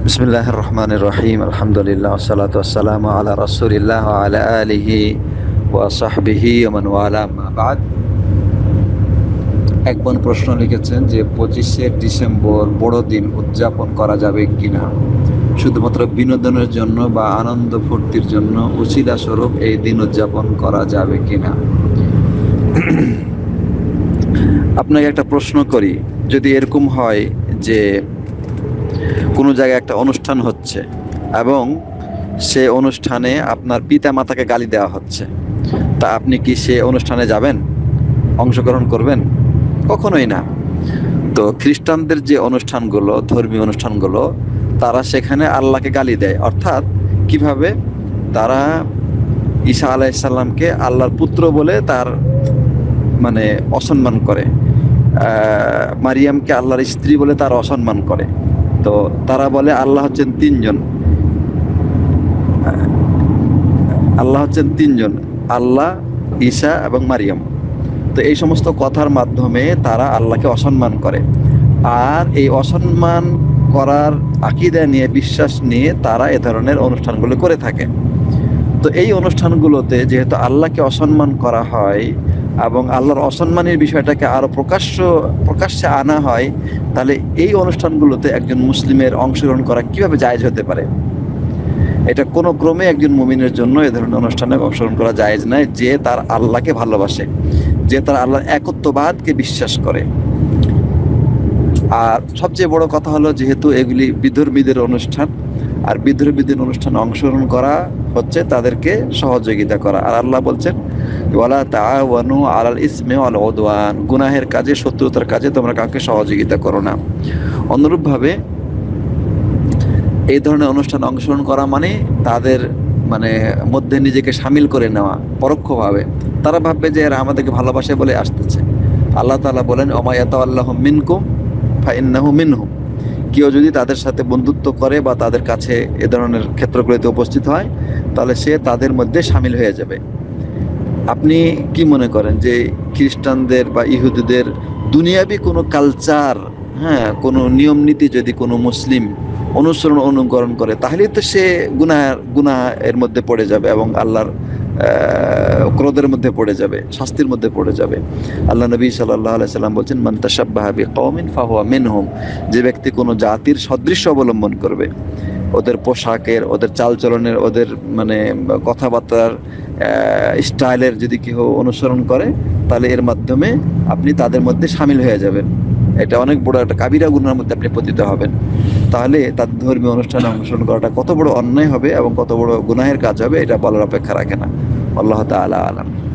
বিসমিল্লাহির রহমানির রহিম। আলহামদুলিল্লাহ ওয়াসসালাতু ওয়াসসালামু আলা রাসূলিল্লাহ ওয়া আলা আলিহি ওয়া সাহবিহি ওয়া মান ওয়ালা, আম্মা বা'দ। এক বোন প্রশ্ন লিখেছেন যে 25শে ডিসেম্বর বড়দিন উদযাপন করা যাবে কিনা, শুধুমাত্র বিনোদনের জন্য বা আনন্দ ফুর্তির জন্য উছিলা স্বরূপ এই দিন উদযাপন করা যাবে কিনা। আপনাকে একটা প্রশ্ন করি, যদি এরকম হয় যে কোনো জায়গায় একটা অনুষ্ঠান হচ্ছে এবং সে অনুষ্ঠানে আপনার পিতা মাতাকে গালি দেওয়া হচ্ছে, তা আপনি কি সে অনুষ্ঠানে যাবেন, অংশগ্রহণ করবেন? কখনোই না। তো খ্রিস্টানদের যে অনুষ্ঠানগুলো, ধর্মীয় অনুষ্ঠানগুলো, তারা সেখানে আল্লাহকে গালি দেয়। অর্থাৎ কিভাবে? তারা ঈসা আলাইহিসসালামকে আল্লাহর পুত্র বলে তার মানে অসম্মান করে, মারিয়ামকে আল্লাহর স্ত্রী বলে তার অসম্মান করে। তো তারা বলে আল্লাহ হচ্ছেন তিনজন, আল্লাহ হচ্ছেন তিনজন, আল্লাহ, ঈসা এবং মারিয়াম। তো এই সমস্ত কথার মাধ্যমে তারা আল্লাহকে অসম্মান করে, আর এই অসম্মান করার আকীদা নিয়ে, বিশ্বাস নিয়ে তারা এ ধরনের অনুষ্ঠানগুলো করে থাকে। তো এই অনুষ্ঠানগুলোতে যেহেতু আল্লাহকে অসম্মান করা হয় এবং আল্লাহর অসম্মানের বিষয়টাকে আরো প্রকাশ্যে আনা হয়, তাহলে এই অনুষ্ঠানগুলোতে একজন মুসলিমের অংশগ্রহণ করা কিভাবে জায়েজ হতে পারে? এটা কোনো ক্রমে একজন মুমিনের জন্য এ ধরনের অনুষ্ঠানে অংশগ্রহণ করা জায়েজ নয়, যে তার আল্লাহকে ভালোবাসে, যে তার আল্লাহর একত্ববাদকে বিশ্বাস করে। আর সবচেয়ে বড় কথা হলো, যেহেতু এগুলি বিধর্মীদের অনুষ্ঠান, আর বিধর্মীদের অনুষ্ঠানে অংশগ্রহণ করা হচ্ছে তাদেরকে সহযোগিতা করা। আর আল্লাহ বলছেন, ওয়ালা তাআওয়ানু আলাল ইসমি ওয়াল উদওয়ান, গুনাহের কাজে, শত্রুতার কাজে তোমরা কাউকে সহযোগিতা করো না। অনুরূপভাবে এই ধরনের অনুষ্ঠানে অংশগ্রহণ করা মানে তাদের মধ্যে নিজেকে সামিল করে নেওয়া পরোক্ষভাবে। তারা ভাববে যে এরা আমাদেরকে ভালোবাসে বলে আসতেছে। আল্লাহ তাআলা বলেন, ওমা ইয়াতাওয়াল্লাহু মিনকুম ফাইন্নাহু মিনহুম, কেউ যদি তাদের সাথে বন্ধুত্ব করে বা তাদের কাছে এ ধরনের ক্ষেত্রগুলিতে উপস্থিত হয়, তাহলে সে তাদের মধ্যে সামিল হয়ে যাবে। আপনি কি মনে করেন যে খ্রিস্টানদের বা ইহুদিদের দুনিয়াবি কোনো কালচার, কোনো নিয়ম নীতি যদি কোনো মুসলিম অনুকরণ করে, তাহলেই তো সে গুনাহ এর মধ্যে পড়ে যাবে এবং আল্লাহর ক্রোধের মধ্যে পড়ে যাবে, শাস্তির মধ্যে পড়ে যাবে। আল্লাহ নবী সাল্লাল্লাহু আলাইহি সাল্লাম বলছেন, মান তাশাব্বাহা বিকওমিন ফাহুয়া মিনহুম, যে ব্যক্তি কোনো জাতির সদৃশ্য অবলম্বন করবে, ওদের পোশাকের, ওদের চালচলনের, ওদের কথাবার্তার স্টাইলের যদি কেউ অনুসরণ করে, তাহলে এর মাধ্যমে আপনি তাদের মধ্যে সামিল হয়ে যাবেন। এটা অনেক বড় একটা কাবিরা গুনার মধ্যে আপনি পতিত হবেন। তাহলে তাদের ধর্মীয় অনুষ্ঠানে অংশগ্রহণ করাটা কত বড় অন্যায় হবে এবং কত বড় গুনাহের কাজ হবে, এটা বলার অপেক্ষা রাখে না। আল্লাহ তাআলা আলাম।